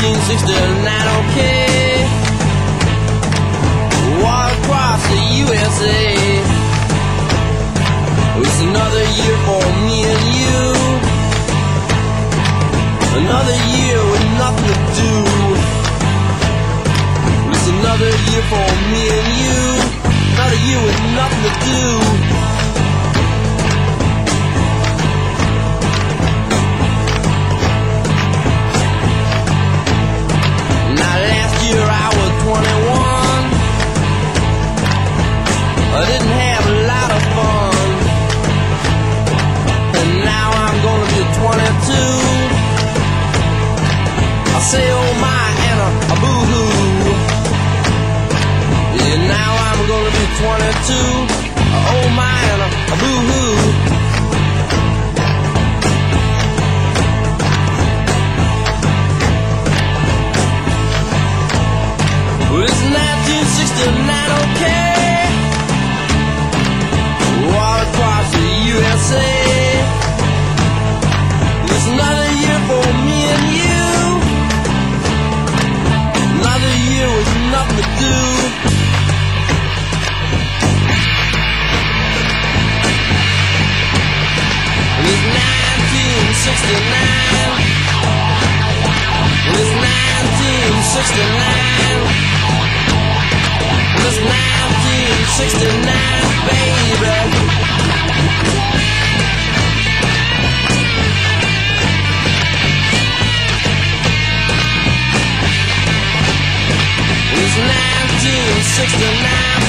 1969, okay. Walk across the USA. It's another year for me and you. Another year with nothing to do. It's another year for me and you. Another year with nothing to do. Now last year I was 21. I didn't have a lot of fun. And now I'm gonna be 22. I say oh my and a boo-hoo. Yeah, now I'm gonna be 22. Oh my and a boo-hoo. Well, it's 1969, okay. All across the USA. It's another year for me and you. Another year with nothing to do. It's 1969. It's 1969. It's 1969, baby. It's 1969.